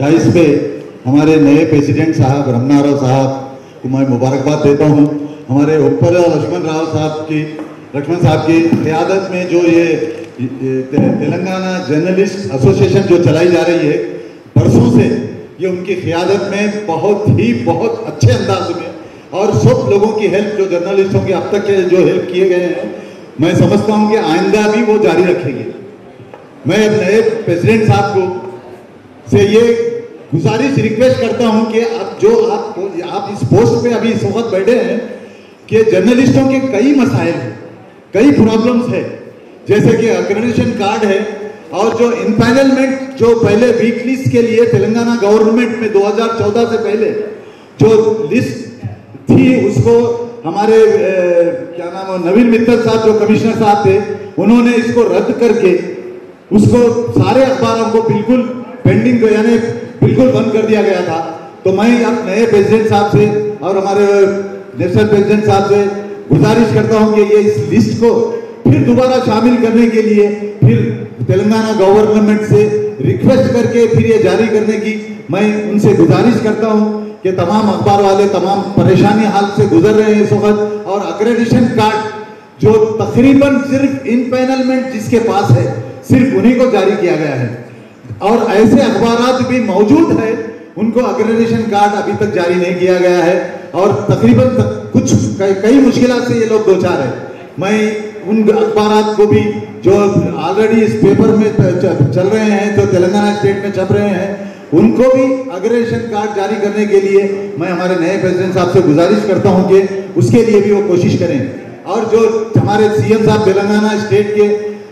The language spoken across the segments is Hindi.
22 पे हमारे नए प्रेसिडेंट साहब रमना राव साहब को मैं मुबारकबाद देता हूँ। हमारे ऊपर लक्ष्मण साहब की क़यादत में जो ये तेलंगाना जर्नलिस्ट एसोसिएशन जो चलाई जा रही है बरसों से, ये उनकी क़यादत में बहुत अच्छे अंदाज में और सब लोगों की हेल्प, जो जर्नलिस्टों की अब तक के जो हेल्प किए गए हैं, मैं समझता हूँ कि आइंदा भी वो जारी रखेंगे। मैं नए प्रेसिडेंट साहब को से ये गुजारिश रिक्वेस्ट करता हूं कि अब जो आप इस पोस्ट पे अभी इस वक्त बैठे हैं कि जर्नलिस्टों के कई मसाइल हैं, कई प्रॉब्लम्स है, जैसे कि एक्रेडिटेशन कार्ड है और जो इम्पैनलमेंट जो पहले वीक लिस्ट के लिए तेलंगाना गवर्नमेंट में 2014 से पहले जो लिस्ट थी उसको हमारे क्या नाम है नवीन मित्तल साहब जो कमिश्नर साहब थे, उन्होंने इसको रद्द करके उसको सारे अखबारों को बिल्कुल पेंडिंग यानी बिल्कुल बंद कर दिया गया था। तो मैं अब नए प्रेसिडेंट साहब से और हमारे नेशनल प्रेसिडेंट साहब से गुजारिश करता हूं कि ये इस लिस्ट को फिर दोबारा शामिल करने के लिए फिर तेलंगाना गवर्नमेंट से रिक्वेस्ट करके फिर ये जारी करने की मैं उनसे गुजारिश करता हूं कि तमाम अखबार वाले तमाम परेशानी हाल से गुजर रहे हैं इस वक्त, और एक्रेडिटेशन कार्ड जो तकरीबन सिर्फ इम्पैनलमेंट जिसके पास है सिर्फ उन्हीं को जारी किया गया है, और ऐसे अखबारात भी मौजूद है उनको एक्रेडिटेशन कार्ड अभी तक जारी नहीं किया गया है, और तकरीबन कुछ कई मुश्किलात से ये लोग दो चार है। मैं उन अखबारात को भी जो ऑलरेडी इस पेपर में चल रहे हैं, जो तेलंगाना स्टेट में छप रहे हैं, उनको भी एक्रेडिटेशन कार्ड जारी करने के लिए मैं हमारे नए प्रेसिडेंट साहब से गुजारिश करता हूं कि उसके लिए भी वो कोशिश करें। और जो हमारे सीएम साहब तेलंगाना स्टेट के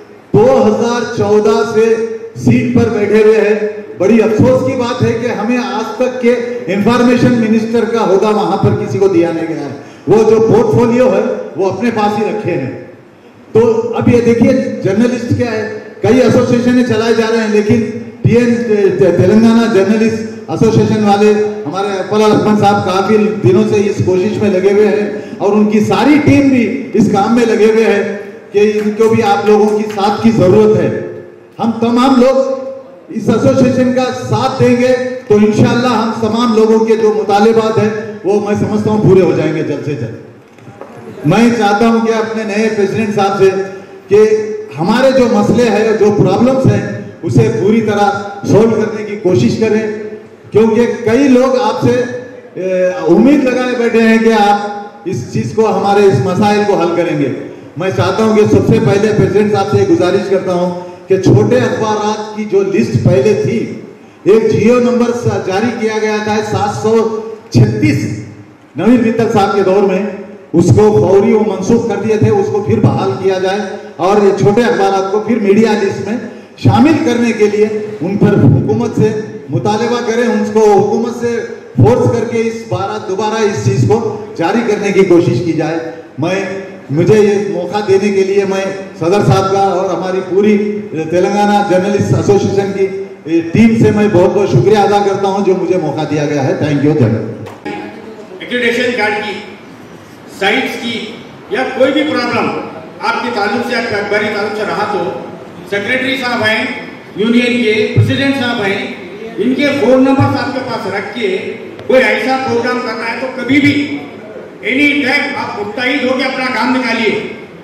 2014 से सीट पर बैठे हुए हैं, बड़ी अफसोस की बात है कि हमें आज तक के इंफॉर्मेशन मिनिस्टर का होगा वहां पर किसी को दिया नहीं गया है। वो जो पोर्टफोलियो है वो अपने पास ही रखे हैं। तो अब ये देखिए जर्नलिस्ट क्या है, कई एसोसिएशन चलाए जा रहे हैं, लेकिन तेलंगाना जर्नलिस्ट एसोसिएशन वाले हमारे लक्ष्मण साहब काफी दिनों से इस कोशिश में लगे हुए हैं और उनकी सारी टीम भी इस काम में लगे हुए हैं कि इनको भी आप लोगों की साथ की जरूरत है। हम तमाम लोग इस एसोसिएशन का साथ देंगे तो इंशाअल्लाह हम तमाम लोगों के जो मुतालिबात है वो मैं समझता हूं पूरे हो जाएंगे जल्द से जल्द। मैं चाहता हूं कि अपने नए प्रेसिडेंट साहब से कि हमारे जो मसले हैं, जो प्रॉब्लम्स हैं, उसे पूरी तरह सोल्व करने की कोशिश करें, क्योंकि कई लोग आपसे उम्मीद लगाए बैठे हैं कि आप इस चीज को, हमारे इस मसाइल को हल करेंगे। मैं चाहता हूं कि सबसे पहले प्रेसिडेंट साहब से गुजारिश करता हूं कि छोटे अखबारात की जो लिस्ट पहले थी, एक जियो नंबर जारी किया गया था 736 नवीन मित्तल साहब के दौर में, उसको फौरी वो मनसूख कर दिए थे, उसको फिर बहाल किया जाए और ये छोटे अखबारात को फिर मीडिया लिस्ट में शामिल करने के लिए उन पर हुकूमत से मुतालिबा करें, उनको हुकूमत से फोर्स करके इस दोबारा इस चीज को जारी करने की कोशिश की जाए। मुझे ये मौका देने के लिए मैं सदर साहब का और हमारी पूरी तेलंगाना जर्नलिस्ट एसोसिएशन की टीम से मैं बहुत बहुत शुक्रिया अदा करता हूं जो मुझे मौका दिया गया है। Thank you. एक्रेडिटेशन कार्ड की, साइट्स की या कोई भी प्रॉब्लम आपके ताल्लुक से, आपके अखबारी ताल्लुक से रहा तो सेक्रेटरी साहब हैं, यूनियन के प्रेसिडेंट साहब हैं, इनके फोन नंबर आपके पास रख के कोई ऐसा प्रोग्राम करना है तो कभी भी एनी टाइम आप मुस्तैद होकर अपना काम निकालिए।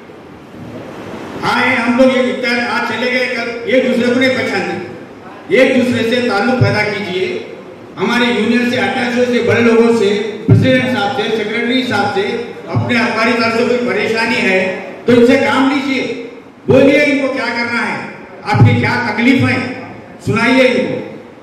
हाँ, हम लोग ये आज चले गए, कल एक दूसरे को नहीं पहचानते, एक दूसरे से ताल्लुक पैदा कीजिए। हमारे यूनियन से अटैच से बड़े लोगों से, प्रेसिडेंट साहब से, सेक्रेटरी साहब से अपने अखबारी ताल्लुक से कोई परेशानी है तो इनसे काम लीजिए, बोलिए इनको क्या करना है, आपकी क्या तकलीफ है, सुनाइए इनको।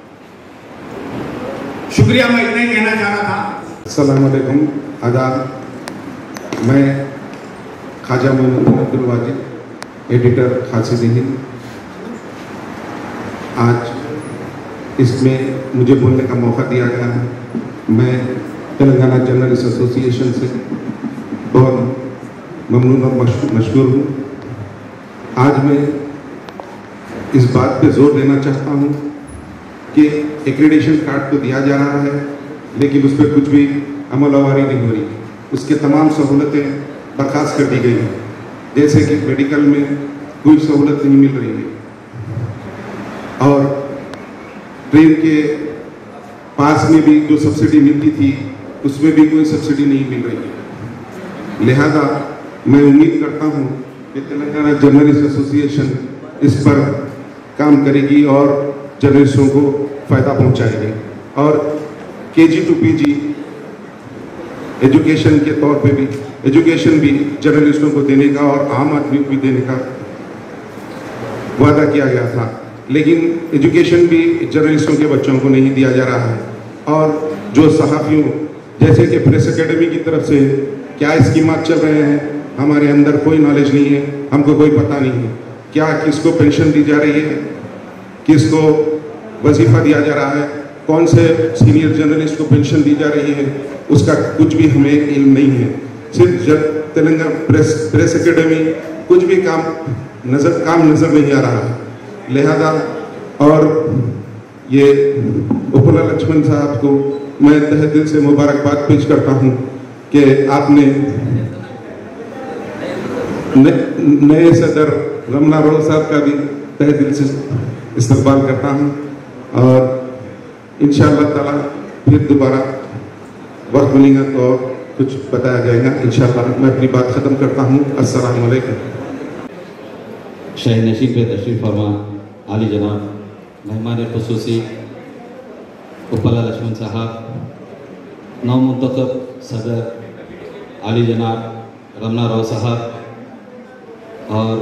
शुक्रिया, मैं इतना ही कहना चाह रहा था। अस्सलाम वालेकुम, आदाब। मैं ख्वाजा मोइनुद्दीन अब्दुल वाजिद, एडिटर खासिद हिंद। आज इसमें मुझे बोलने का मौका दिया गया है। मैं तेलंगाना जर्नलिस्ट एसोसिएशन से बहुत ममनून और मशहूर हूँ। आज मैं इस बात पे जोर देना चाहता हूँ कि एक्रेडिटेशन कार्ड तो दिया जा रहा है, लेकिन उस पर कुछ भी अमलवारी नहीं हो रही। उसके तमाम सहूलतें बर्खास्त कर दी गई हैं, जैसे कि मेडिकल में कोई सहूलत नहीं मिल रही है और ट्रेन के पास में भी जो सब्सिडी मिलती थी उसमें भी कोई सब्सिडी नहीं मिल रही है। लिहाजा मैं उम्मीद करता हूँ कि तेलंगाना जर्नलिस्ट एसोसिएशन इस पर काम करेगी और जर्नलिस्टों को फ़ायदा पहुँचाएगी और KG to PG एजुकेशन के तौर पे भी एजुकेशन भी जर्नलिस्टों को देने का और आम आदमी को भी देने का वादा किया गया था, लेकिन एजुकेशन भी जर्नलिस्टों के बच्चों को नहीं दिया जा रहा है। और जो सहाफ़ियों जैसे कि प्रेस एकेडमी की तरफ से क्या स्कीमात चल रहे हैं, हमारे अंदर कोई नॉलेज नहीं है, हमको कोई पता नहीं है। क्या किसको पेंशन दी जा रही है, किसको वजीफ़ा दिया जा रहा है, कौन से सीनियर जर्नलिस्ट को पेंशन दी जा रही है, उसका कुछ भी हमें इल्म नहीं है। सिर्फ तेलंगाना प्रेस एकेडमी कुछ भी काम नज़र नहीं आ रहा है। लिहाजा और ये उपला लक्ष्मण साहब को मैं तहे दिल से मुबारकबाद पेश करता हूँ कि आपने नए सदर रमना राव साहब का भी तहे दिल से इस्तकबाल करता हूँ और इंशाअल्लाह ताला फिर दोबारा वक्त मिलेगा तो कुछ बताया जाएगा इंशाअल्लाह। मैं अपनी बात ख़त्म करता हूँ। अस्सलाम वालेकुम। शाही नशीन पे तशरीफ़ फरमा आली जनाब मेहमान ख़ुसूसी उपला लक्ष्मण साहब, नौमुंतखब सदर आली जनाब रमना राव साहब और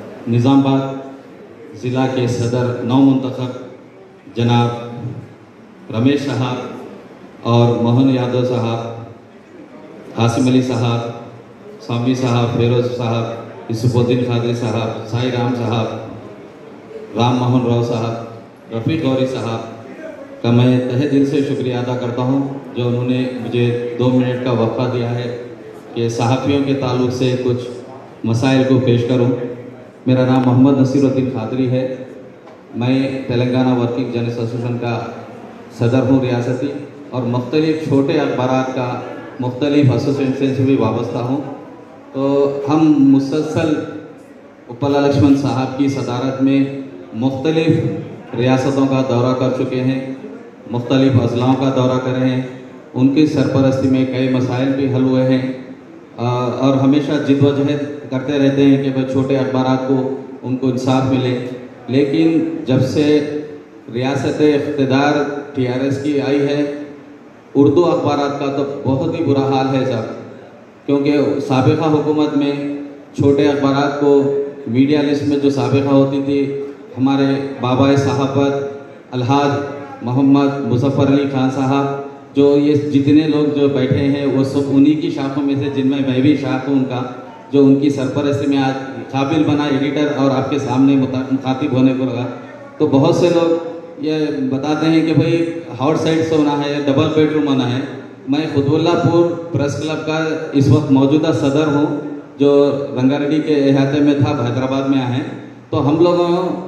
निज़ामाबाद ज़िला के सदर नौमुंतखब जनाब रमेश साहब और मोहन यादव साहब, कासिम अली साहब, सामी साहब, फेरोज साहब, यूसुफुद्दीन खादरी साहब, साई राम साहब, राम मोहन राव साहब, रफ़ीक गौरी साहब का मैं तहे दिल से शुक्रिया अदा करता हूं जो उन्होंने मुझे 2 मिनट का वक़्फ़ा दिया है कि सहाफ़ियों के ताल्लुक़ से कुछ मसाइल को पेश करूं। मेरा नाम मोहम्मद नसीरुद्दीन खादरी है। मैं तेलंगाना वर्किंग जर्नलिस्ट एसोसिएशन का सदर हूँ रियासती और मुख्तलिफ़ छोटे अखबारात का मुख्तलिफ़ एसोसिएशन से भी वाबस्ता हूँ। तो हम मुसलसल उपला लक्ष्मण साहब की सदारत में मुख्तलिफ़ रियासतों का दौरा कर चुके हैं, मुख्तलिफ़ अज़लाओं का दौरा कर रहे हैं। उनकी सरपरस्ती में कई मसाइल भी हल हुए हैं और हमेशा जिद्दोजहद करते रहते हैं कि भाई छोटे अखबारात को उनको इंसाफ मिले। लेकिन जब से रियासत इक़्तिदार TRS की आई है, उर्दू अखबारात का तो बहुत ही बुरा हाल है साहब, क्योंकि साबिक़ा हुकूमत में छोटे अखबारात को मीडिया लिस्ट में जो साबिक़ा होती थी, हमारे बाबाए सहाफ़त अलहाज मोहम्मद मुज़फ़्फ़र अली ख़ान साहब, जो ये जितने लोग जो बैठे हैं वो सब उन्हीं की शाखों में से, जिनमें मैं भी शाख हूँ उनका, जो उनकी सरपरस्ती में आज काबिल बना एडिटर और आपके सामने मुखातिब होने को लगा। तो बहुत से लोग ये बताते हैं कि भाई हॉट साइड से होना है, डबल बेडरूम होना है। मैं खुदवुल्लापुर प्रेस क्लब का इस वक्त मौजूदा सदर हूँ, जो रंगारेड्डी के इहाते में था, हैदराबाद में आए। तो हम लोग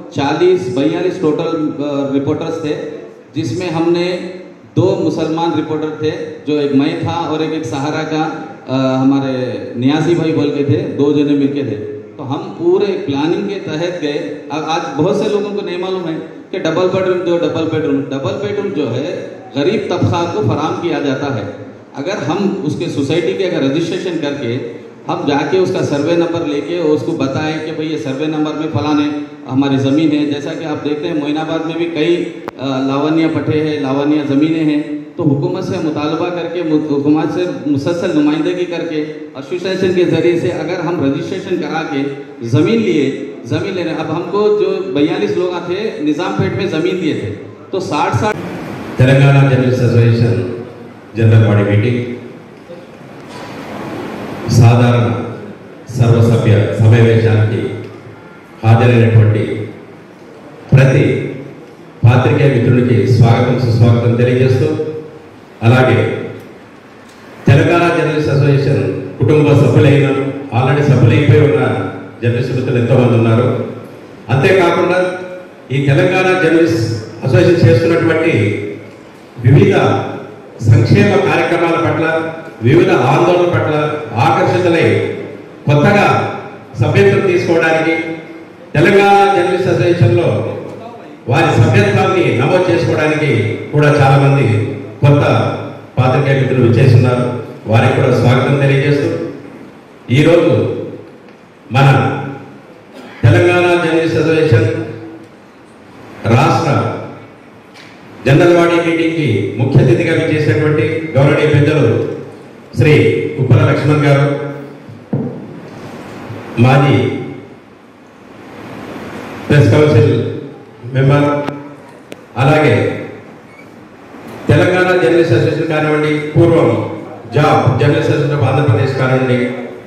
42 टोटल रिपोर्टर्स थे, जिसमें हमने 2 मुसलमान रिपोर्टर थे, जो एक मैं था और एक सहारा का हमारे नियाजी भाई बोल के थे, 2 जने मिलके थे। तो हम पूरे प्लानिंग के तहत गए। अब आज बहुत से लोगों को नहीं मालूम है कि डबल बेडरूम जो है गरीब तबका को फराम किया जाता है। अगर हम उसके सोसाइटी के अगर रजिस्ट्रेशन करके हम जाके उसका सर्वे नंबर लेके उसको बताएं कि भाई ये सर्वे नंबर में फलाने हमारी ज़मीन है, जैसा कि आप देखते हैं मोइनाबाद में भी कई लावनिया पट्टे हैं, लावनिया ज़मीनें हैं, तो हुकूमत से मुतालबा करके, हुकूमत से मुसलसल नुमाइंदगी करके एसोसिएशन के ज़रिए से अगर हम रजिस्ट्रेशन करा के ज़मीन लेने, अब हमको जो 42 लोग थे निज़ामपेट में ज़मीन दिए थे, तो 60 Telangana journalist association general body meeting సాధారణ సర్వసభ్య సమావేశానికి హాజరైనటువంటి ప్రతి పాత్రికేయ మిత్రులకి స్వాగతం సుస్వాగతం తెలియజేస్తూ, అలాగే తెలంగాణ జర్నలిస్ట్ అసోసియేషన్ కుటుంబ సభ్యులైన ఆల్రెడీ సభ్యులైపోయి ఉన్న జర్నలిస్ట్ మిత్రులు ఎంతోమంది ఉన్నారు. అంతేకాకుండా ఈ తెలంగాణ జర్నలిస్ట్ అసోసియేషన్ చేస్తున్నటువంటి వివిధ సంక్షేమ కార్యక్రమాల పట్ల, వివిధ ఆందోళనల పట్ల ఆకర్షితులై కొత్తగా సభ్యత్వం తీసుకోవడానికి తెలంగాణ జర్నలిస్ట్ అసోసియేషన్లో వారి సభ్యత్వాన్ని నమోదు చేసుకోవడానికి కూడా చాలామంది కొత్త పాత్రికేయ మిత్రులు విచ్చేస్తున్నారు. వారికి కూడా స్వాగతం తెలియజేస్తూ ఈరోజు మన తెలంగాణ జర్నలిస్ట్ అసోసియేషన్ రాష్ట్ర జనరల్ బాడీ మీటింగ్కి ముఖ్య అతిథిగా విచ్చేసినటువంటి గౌరవనీయ పెద్దలు శ్రీ ఉప్పల లక్ష్మణ్ గారు, మాజీ ప్రెస్ కౌన్సిల్ మెంబర్, అలాగే తెలంగాణ జర్నలిస్ట్ అసోసియేషన్ కానివ్వండి, పూర్వం జాబ్ జర్నలిస్ట్ అసోసియేషన్ ఆఫ్ ఆంధ్రప్రదేశ్ కానివ్వండి,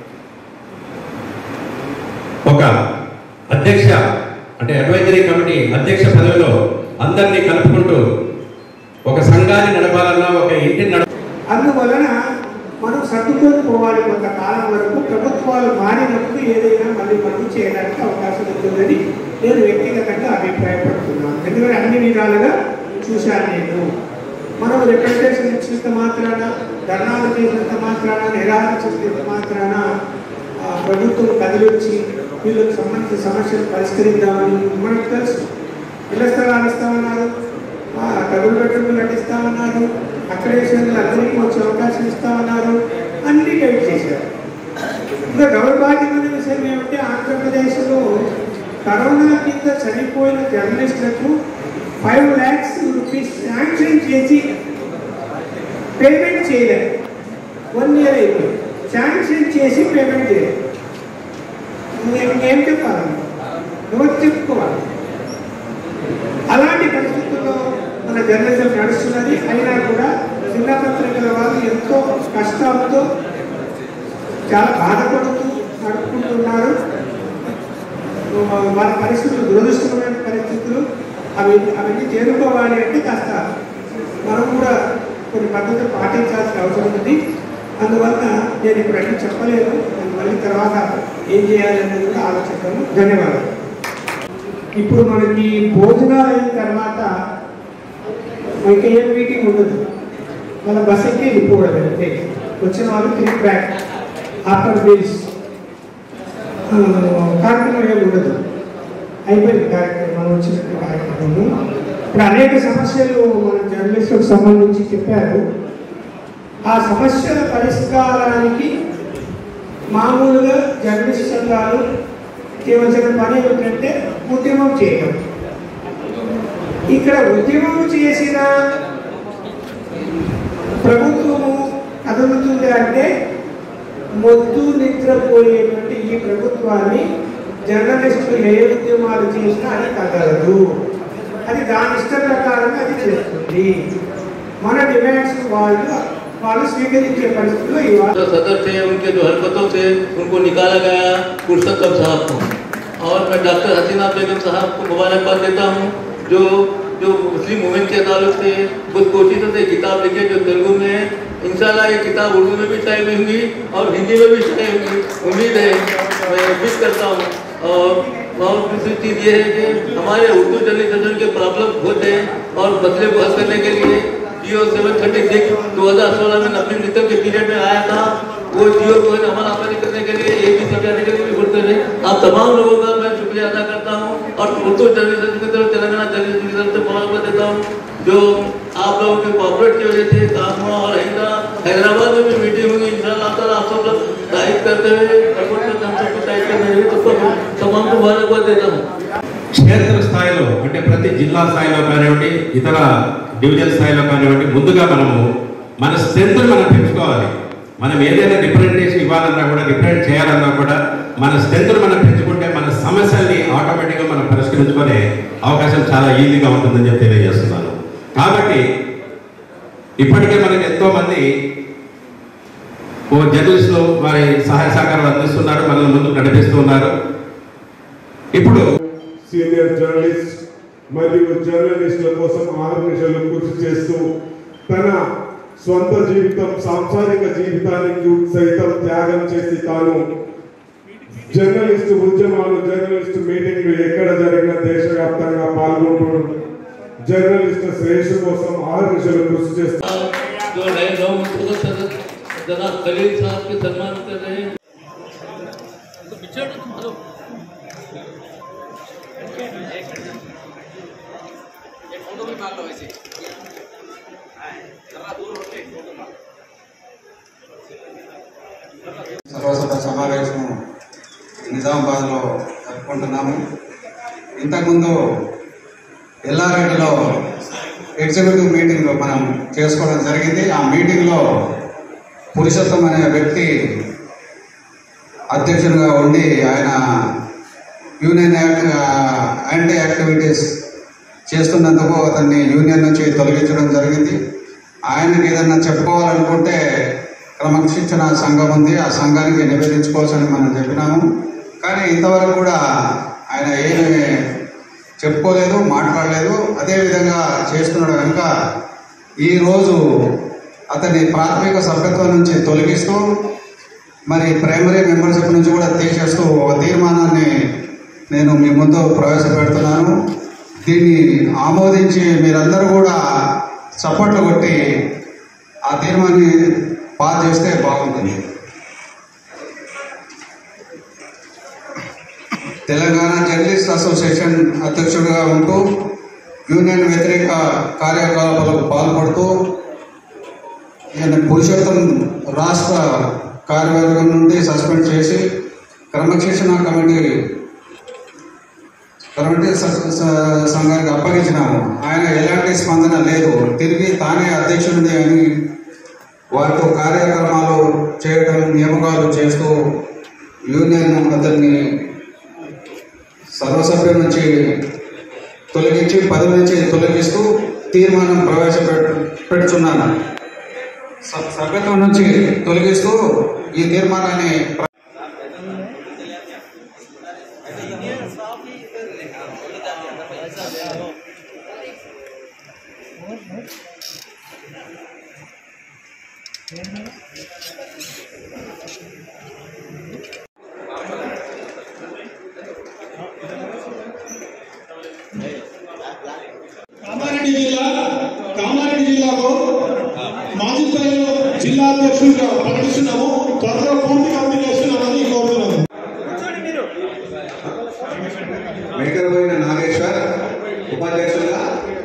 ఒక అధ్యక్ష అంటే అడ్వైజరీ కమిటీ అధ్యక్ష పదవిలో అందరినీ కలుపుకుంటూ ఒక సంఘాన్ని నడపాలన్నా, ఒక ఇంటిని అందువలన మనం సర్దుకొని పోవాలి. కొంతకాలం వరకు ప్రభుత్వాలు మారినప్పుడు ఏదైనా మళ్ళీ మనం చేయడానికి అవకాశం ఉంటుందని నేను వ్యక్తిగతంగా అభిప్రాయపడుతున్నాను. ఎందుకంటే అన్ని విధాలుగా చూశాను నేను. మనం రిప్రజెంటేషన్ ఇచ్చినంత మాత్రాన, ధర్నాలు చేసినంత మాత్రాన, నిరాహార చేసినంత మాత్రాన ప్రభుత్వం కదిలొచ్చి వీళ్ళకి సంబంధించిన సమస్యలు పరిష్కరిద్దామని మనకు తెలుసు. ఇళ్ల స్థలాలు ఇస్తామన్నారు, డబుల్ బెడ్రూమ్లు కట్టిస్తామన్నారు, అక్రెడిటేషన్లు అందరికీ వచ్చే అవకాశం ఇస్తామన్నారు, అన్ని గైడ్ చేశారు. ఇంకా దౌర్భాగ్యమైన విషయం ఏమంటే ఆంధ్రప్రదేశ్లో కరోనా కింద చనిపోయిన జర్నలిస్టులకు 5 lakhs రూపీస్ శాంక్షన్ చేసి పేమెంట్ చేయలేదు. 1 year అయిపోయింది, శాంక్షన్ చేసి పేమెంట్ చేయలేదు. ఏం చెప్పాలి, ఎవరు చెప్పుకోవాలి? అలాంటి పరిస్థితుల్లో మన జర్నలిజం నడుస్తున్నది. అయినా కూడా చిన్న పత్రికల వాళ్ళు ఎంతో కష్టాలతో చాలా బాధపడుతూ నడుపుకుంటున్నారు. వాళ్ళ పరిస్థితులు దురదృష్టమైన పరిస్థితులు. అవన్నీ చేరుకోవాలి అంటే కాస్త మనం కూడా కొన్ని పద్ధతులు పాటించాల్సిన అవసరం ఉంది. అందువల్ల నేను ఇప్పుడు అన్ని చెప్పలేను. నేను మళ్ళీ తర్వాత ఏం చేయాలనేది కూడా ఆలోచిస్తాను. ధన్యవాదాలు. ఇప్పుడు మనకి భోజనాలు అయిన తర్వాత మనకి ఏం మీటింగ్ ఉండదు, మన బస్ ఎక్కి వెళ్ళిపోవడం అంటే వచ్చిన వాళ్ళు తిరిగి బ్యాక్ ఆఫ్టర్ మీల్స్ కార్యక్రమం ఏమి ఉండదు. అయిపోయింది కార్యక్రమం, మనం వచ్చిన కార్యక్రమము. ఇప్పుడు అనేక సమస్యలు మన జర్నలిస్టులకు సంబంధించి చెప్పారు. ఆ సమస్యల పరిష్కారానికి మామూలుగా జర్నలిస్ట్ సంఘాలు చేయవలసిన పని ఏమిటంటే ఉద్యమం చేయడం. ఇక్కడ ఉద్యమం చేసిన ప్రభుత్వము కదులుతుంది అంటే మొద్దు నిద్రపోయేటువంటి ఈ ప్రభుత్వాన్ని జర్నలిస్టులు ఏ ఉద్యమాలు చేసినా అది కదలదు. అది దాని ఇష్ట ప్రకారంగా అది చేస్తుంది. మన డిమాండ్స్ వాళ్ళు స్వీకరించే పరిస్థితుల్లో ఇవాళ सदर थे उनके जो हरकतों से उनको निकाला गया पुरुषोत्तम साहब को, और मैं डॉक्टर हसीना बेगम साहब को मुबारकबाद देता हूँ जो मुस्लिम मूवमेंट के ताल्लुक से कुछ कोशिशों से किताब लिखे जो तेलुगु में है। इंशाल्लाह ये किताब उर्दू में भी शाये हुई होंगी और हिंदी में भी शाये होंगी, उम्मीद है, मैं उम्मीद करता हूँ। और दूसरी चीज़ ये है कि हमारे उर्दू जर्नलिज्म के प्रॉब्लम होते हैं और मसले को हल करने के लिए जियो 736 2016 में नब्बे मित्रों के पीरियड में आया था। वो जियो को अमल आमद करने के लिए एक ही समझाने के लिए भी बढ़ते रहे। आप तमाम लोगों का मैं शुक्रिया अदा करता हूँ और उर्दू जर्नलिज्म की तरफ तेलंगाना जर्नलिज्म की तरफ से मुबारकबाद देता हूँ जो आप लोगों के कॉपरेट की वजह से काम हुआ। और हैदराबाद में भी मीटिंग होगी इंशाल्लाह ताला। आप सब लोग दायित्व करते हुए तमाम को मुबारकबाद देता हूँ। క్షేత్ర స్థాయిలో అంటే ప్రతి జిల్లా స్థాయిలో కానివ్వండి, ఇతర డివిజన్ స్థాయిలో కానివ్వండి, ముందుగా మనము మన స్ట్రెంత్ మనం పెంచుకోవాలి. మనం ఏదైనా రిప్రజెంటేషన్ ఇవ్వాలన్నా కూడా, రిప్రజెంట్ చేయాలన్నా కూడా మన స్ట్రెంత్ మనం పెంచుకుంటే మన సమస్యల్ని ఆటోమేటిక్గా మనం పరిష్కరించుకునే అవకాశం చాలా ఈజీగా ఉంటుందని చెప్పి తెలియజేస్తున్నాను. కాబట్టి ఇప్పటికే మనకి ఎంతోమంది జర్నలిస్టులు వారి సహాయ సహకారాలు అందిస్తున్నారు, మనల్ని ముందుకు నడిపిస్తున్నారు. ఇప్పుడు సీనియర్ జర్నలిస్ట్ మరియు జర్నలిస్టుల కోసం ఆహర్నిశలు కృషి చేస్తూ తన స్వంత జీవితం, సాంసారిక జీవితానికి సైతం త్యాగం చేసి తాను జర్నలిస్టు ఉద్యమాలు, జర్నలిస్టు మీటింగ్లు ఎక్కడ జరిగిన దేశవ్యాప్తంగా పాల్గొంటూ జర్నలిస్టు శ్రేయస్సు కోసం ఆహర్నిశలు కృషి చేస్తారు. जनाब खलील साहब के सम्मान कर रहे हैं। फोटो भी मान लो वैसे। సర్వసభ సమావేశం నిజామాబాద్లో జరుపుకుంటున్నాము. ఇంతకుముందు ఎల్లారెడ్డిలో ఎగ్జిక్యూటివ్ మీటింగ్ మనం చేసుకోవడం జరిగింది. ఆ మీటింగ్లో పురుషోత్తం అనే వ్యక్తి అధ్యక్షుడిగా ఉండి ఆయన యూనియన్ యాంటీ యాక్టివిటీస్ చేస్తున్నందుకు అతన్ని యూనియన్ నుంచి తొలగించడం జరిగింది. ఆయనకి ఏదన్నా చెప్పుకోవాలనుకుంటే క్రమశిక్షణ సంఘం ఉంది, ఆ సంఘానికి నివేదించుకోవాల్సని మనం చెప్పినాము. కానీ ఇంతవరకు కూడా ఆయన ఏమి చెప్పుకోలేదు, మాట్లాడలేదు. అదేవిధంగా చేస్తున్నాడు కనుక ఈరోజు అతన్ని ప్రాథమిక సభ్యత్వం నుంచి తొలగిస్తూ మరి ప్రైమరీ మెంబర్షిప్ నుంచి కూడా తీసేస్తూ ఒక తీర్మానాన్ని నేను మీ ముందు ప్రవేశపెడుతున్నాను. దీన్ని ఆమోదించి మీరందరూ కూడా చప్పట్లు కొట్టి ఆ తీర్మానాన్ని పాస్ చేస్తే బాగుంటుంది. తెలంగాణ జర్నలిస్ట్ అసోసియేషన్ అధ్యక్షుడిగా ఉంటూ యూనియన్ వ్యతిరేక కార్యకలాపాలకు పాల్పడుతూ ఈయన పురుషోత్తం రాష్ట్ర కార్యవర్గం నుండి సస్పెండ్ చేసి క్రమశిక్షణ కమిటీ సంఘానికి అప్పగించినాము. ఆయన ఎలాంటి స్పందన లేదు. తిరిగి తానే అధ్యక్షుడిని అని వారితో కార్యక్రమాలు చేయడం, నియామకాలు చేస్తూ యూనియన్ అతన్ని సర్వసభ్యుల నుంచి తొలగించి పదవి నుంచి తొలగిస్తూ తీర్మానం ప్రవేశపెడుతున్నాను. సభ్యత్వం నుంచి తొలగిస్తూ ఈ తీర్మానాన్ని కామారెడ్డి జిల్లాలో మాజీ జిల్లా అధ్యక్షుడిగా ప్రకటిస్తున్నాము. త్వరలో పూర్తి కమిటీ చేస్తున్నామని కోరుతున్నాము. వెంకటబోయిన నాగేశ్వర్ ఉపాధ్యక్షులుగా,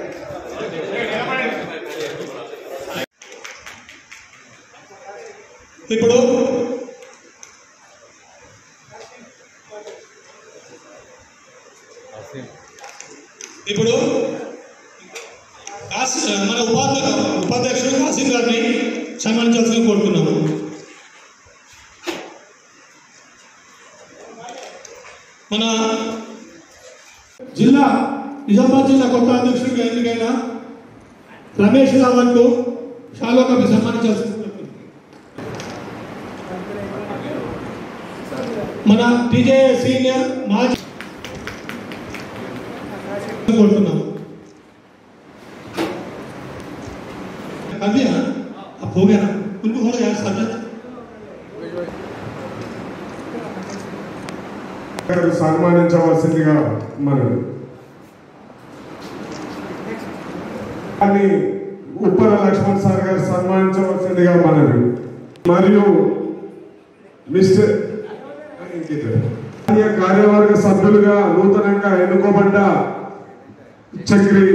ఇప్పుడు మన ఉపాధ్యక్షుడు కాసిం గారిని సన్మానించాల్సింది కోరుతున్నాము. మన నిజామాబాద్ జిల్లా కొత్త అధ్యక్షుడిగా ఎన్నికైన రమేష్ రావణ్కు షాలో కప్పి సన్మానించాల్సింది. మన టీజే సీనియర్ మాజీ కోరుతున్నాము. अभी अब हो गया ना, उनको हो गया सब्जेक्ट సన్మానించవలసిందిగా మనవి. కానీ ఉప్పల లక్ష్మణ్ సార్ గారు సన్మానించవలసిందిగా మనవి. మరియు మిస్టర్ కార్యవర్గ సభ్యులుగా నూతనంగా ఎన్నుకోబడ్డ చక్రి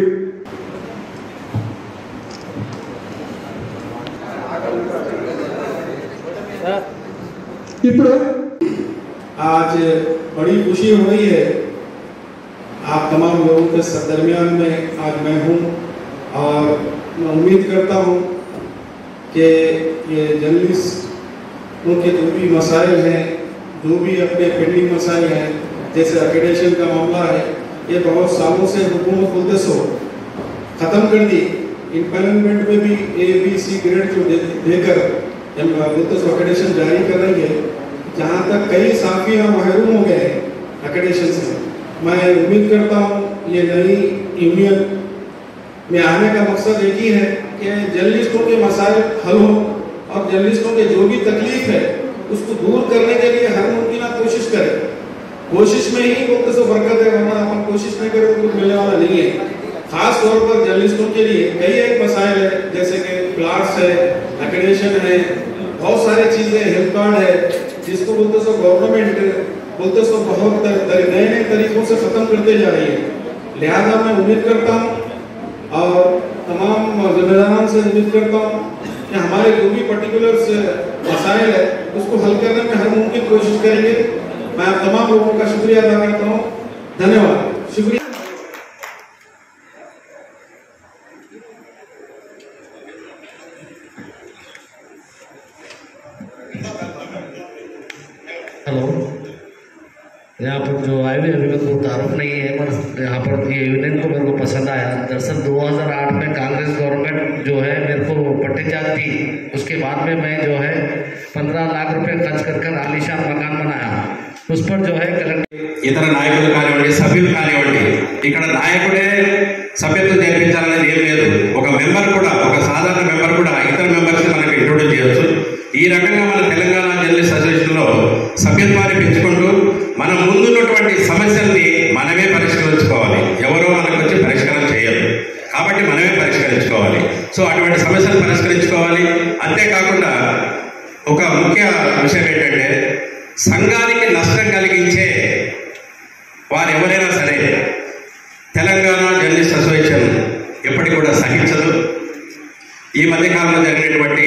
आज बड़ी खुशी हो रही है आप तमाम लोगों के दरमियान में आज मैं हूँ और मैं उम्मीद करता हूँ कि ये जर्नलिस्टों के जो भी मसाइल हैं, जो भी अपने पेंडिंग मसाइल हैं, जैसे एक्रेडिटेशन का मामला है, ये बहुत सालों से हुकूमत बोलते सो ख़त्म कर दी। इम्प्लॉयमेंट में भी ABC ग्रेड जो देकर बोलते सो एक्रेडिटेशन जारी कर रही है, जहाँ तक कई साफियाँ महरूम हो गए एक्रेडिटेशन से। मैं उम्मीद करता हूँ ये नई यूनियन में आने का मकसद एक ही है कि जर्नलिस्टों के मसाइल हल हो और जर्नलिस्टों के जो भी तकलीफ है उसको दूर करने के लिए हर मुमकिन कोशिश करें। कोशिश में ही बोलते सो बरकत है, वरना अपन कोशिश नहीं करें तो मिलने वाला नहीं है। खास तौर पर जर्नलिस्टों के लिए कई एक मसाइल है, जैसे कि प्लाट्स है, एक्रेडिटेशन है, बहुत सारी चीज़ें, हेल्थ कार्ड है, जिसको बोलते सो गवर्नमेंट बोलते सो बहुत नए नए तरीकों से ख़त्म करते जा रही है। लिहाजा मैं उम्मीद करता हूँ और तमाम जिम्मेदारान से उम्मीद करता हूँ कि हमारे जो भी पर्टिकुलर्स मसाइल है उसको हल करने में हर मुमकिन कोशिश करेंगे। मैं आप तमाम लोगों का शुक्रिया अदा करता हूँ। धन्यवाद। शुक्रिया। हेलो, यहाँ पर जो आए हुए अभी कोई तारुफ नहीं है, पर यहाँ पर ये यूनियन को मेरे को पसंद आया। दरअसल 2008 में कांग्रेस गवर्नमेंट जो है मेरे को पट्टी जात थी, उसके बाद में मैं जो है 15 लाख रुपए खर्च कर आलीशान मकान बनाया। उस पर जो है कलेक्टर ఇతర నాయకులు కానివ్వండి, సభ్యులు కానివ్వండి, ఇక్కడ నాయకుడే సభ్యత్వం నేర్పించాలనేది ఏం లేదు. ఒక మెంబర్ కూడా, ఒక సాధారణ మెంబర్ కూడా ఇతర మెంబర్స్ మనకు ఇంట్రొడ్యూస్ చేయొచ్చు. ఈ రకంగా మన తెలంగాణ జర్నలిస్ట్ అసోసియేషన్లో సభ్యత్వాన్ని పెంచుకుంటూ మన ముందున్నటువంటి సమస్యల్ని మనమే పరిష్కరించుకోవాలి. ఎవరో మనకు వచ్చి పరిష్కారం చేయరు, కాబట్టి మనమే పరిష్కరించుకోవాలి. సో అటువంటి సమస్యలు పరిష్కరించుకోవాలి. అంతేకాకుండా ఒక ముఖ్య విషయం ఏంటంటే, సంఘానికి నష్టం కలిగించే వారు ఎవరైనా సరే తెలంగాణ జర్నలిస్ట్ అసోసియేషన్ ఎప్పటికి కూడా సహించదు. ఈ మధ్యకాలంలో జరిగినటువంటి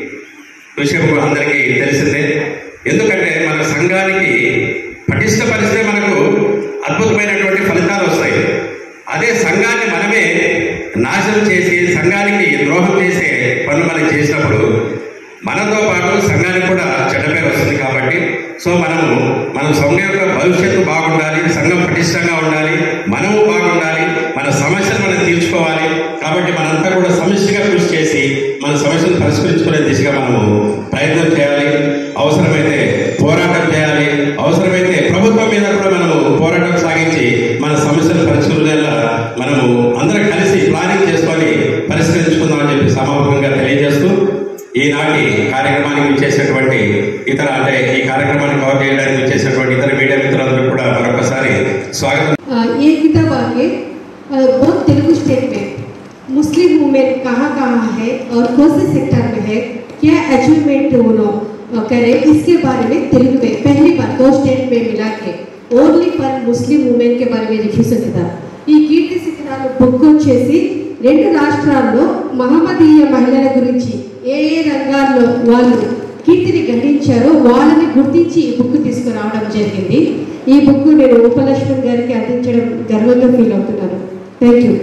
విషయం అందరికీ తెలిసిందే. ఎందుకంటే మన సంఘానికి పటిష్టపరిస్తే మనకు అద్భుతమైనటువంటి ఫలితాలు వస్తాయి. అదే సంఘాన్ని మనమే నాశనం చేసి సంఘానికి ద్రోహం చేసే పనులు మనం చేసినప్పుడు మనతో పాటు సంఘానికి కూడా చెడ్డ పేరు వస్తుంది. కాబట్టి సో మన సంఘం యొక్క భవిష్యత్తు బాగుండాలి, సంఘం పటిష్టంగా ఉండాలి, మనము బాగుండాలి, మన సమస్యలు మనం తీర్చుకోవాలి. కాబట్టి మనంతా కూడా సమిష్టిగా కృషి చేసి మన సమస్యలు పరిష్కరించుకునే దిశగా మనము ప్రయత్నం చేయాలి. అవసరమైతే పోరాటం చేయాలి. అవసరమైతే ప్రభుత్వం మీద కూడా మనము పోరాటం సాగించి మన సమస్యలు పరిష్కరించేలా మనము అందరం కలిసి ప్లానింగ్ చేసుకొని పరిష్కరించుకుందామని చెప్పి సమాపకంగా తెలియజేస్తూ ఈనాటి కార్యక్రమానికి విచ్చేసినటువంటి ఇతర ఈ కార్యక్రమాన్ని కవర్ చేయడానికి విచ్చేసినటువంటి ఇతర మీడియా మిత్రులందరూ కూడా మరొకసారి స్వాగతం. ये किताब आके बहुत तेलुगु स्टेट में मुस्लिम वुमेन कहाँ है और कौन से सेक्टर में है, क्या अचीवमेंट वो करे, इसके बारे में तेलुगु में पहली बार 2 स्टेट में मिला के ओनली फॉर मुस्लिम वुमेन के बारे में रिफ्यूजन किया. ఈ కీర్తి శిఖరాలు బుక్ వచ్చేసి 2 రాష్ట్రాల్లో మహమ్మదీయ మహిళల గురించి ఏ రంగాల్లో వాళ్ళు కీర్తిని గణించారో వాళ్ళని గుర్తించి ఈ బుక్ తీసుకురావడం జరిగింది. ఈ బుక్ నేను ఉపలక్ష్మణ్ గారికి అందించడం గర్వంగా ఫీల్ అవుతున్నాను. Thank you.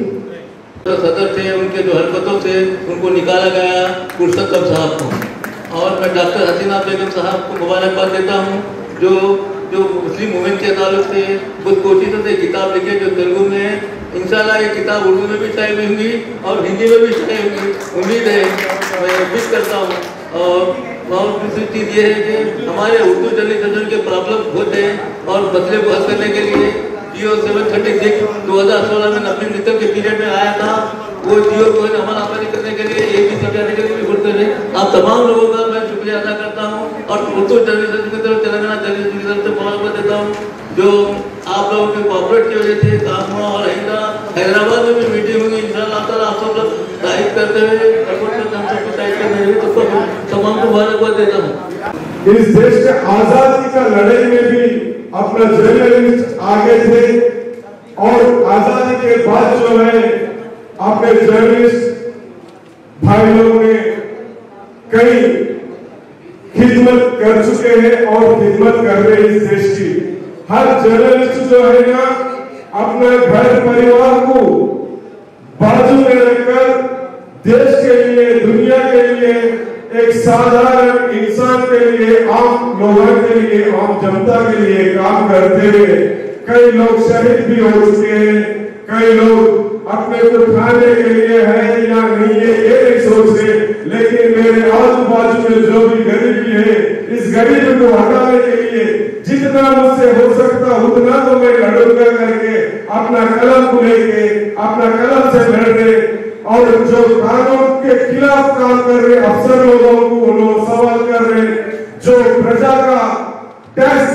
सदर थे, उनके जो हरकतों से उनको निकाला गया पुरुषोत्तम साहब को, और मैं डॉक्टर हसीना बेगम साहब को मुबारकबाद देता हूँ जो मुस्लिम वुमेन के ताल्लुक से बहुत कोशिशों से किताब लिखे जो तेलुगु में है. इंशाल्लाह ये किताब उर्दू में भी छाई हुई होंगी और हिंदी में भी छाई होंगी, उम्मीद है, मैं उम्मीद करता हूँ. और दूसरी चीज़ ये है कि हमारे उर्दू जर्नलिज्म के प्रॉब्लम होते हैं और मसले को हल करने के लिए जियो 736 2016 में नबी मित्तल के पीरियड में आया था. वो जियो को अमल आमदी करने के लिए एक भी समझाने के लिए भी बोलते हैं. आप तमाम लोगों का मैं शुक्रिया अदा करता हूँ और उर्दू जर्नलिज्म की तरफ, तेलंगाना जर्नलिज्म की तरफ से मुबारकबाद देता हूँ जो आप लोगों के कोऑपरेट की वजह से काम हुआ. और हैदराबाद में भी मीटिंग होगी इंशाल्लाह ताला. आप सब लोग टाइप करते हुए तमाम को मुबारकबाद देता हूँ. इस देश के आजादी का लड़ाई में भी अपना जर्नलिस्ट आगे थे और आजादी के बाद जो है अपने जर्नलिस्ट भाई लोग ने कई खिदमत कर चुके हैं और खिदमत कर रहे हैं इस देश की. हर जर्नलिस्ट जो है ना अपने घर परिवार को बाजू में रखकर देश के लिए, दुनिया के लिए, एक साधारण इंसान के लिए, आम लोगों के लिए, आम जनता के लिए काम करते हुए कई लोग शहीद भी हो चुके हैं. कई लोग अपने को खाने के लिए है या नहीं है ये नहीं सोचते, लेकिन मेरे आजू बाजू में जो भी गरीबी है इस गरीबी को हटाने के लिए जितना मुझसे हो सकता उतना तो मैं लड़ूंगा करके अपना कलम को लेके अपना कलम से लड़ रहे और जो कानून के खिलाफ काम कर रहे अफसर लोगों को लोग सवाल कर रहे, जो प्रजा का टैक्स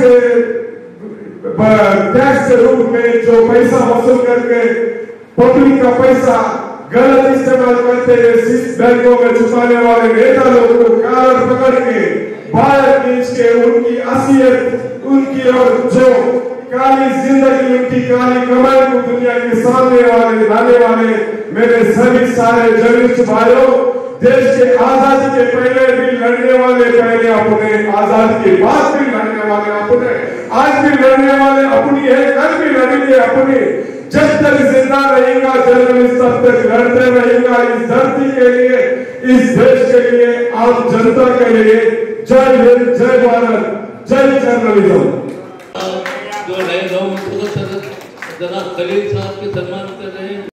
के रूप में जो पैसा वसूल करके पब्लिक का पैसा गलत इस्तेमाल करते हैं, बैंकों में छुपाने वाले नेता लोगों को कॉलर पकड़ के बाहर खींच के उनकी असलियत, उनकी और जो काली जिंदगी, उनकी काली कमाई को दुनिया के सामने लाने वाले मेरे सभी सारे जर्नलिस्ट भाइयों देश के आजादी के पहले भी लड़ने वाले पहले अपने, आजादी के बाद भी लड़ने वाले अपने, आज भी लड़ने वाले अपनी है, कल भी लड़ेंगे अपनी। जब तक जिंदा रहेगा जर्नलिस्ट तब तक लड़ते रहेगा इस धरती के लिए, इस देश के लिए, आम जनता के लिए। जय हिंद, जय भारत, जय जर्नलिज्म। जो नए जनाब खलील साहब के सम्मान कर रहे हैं।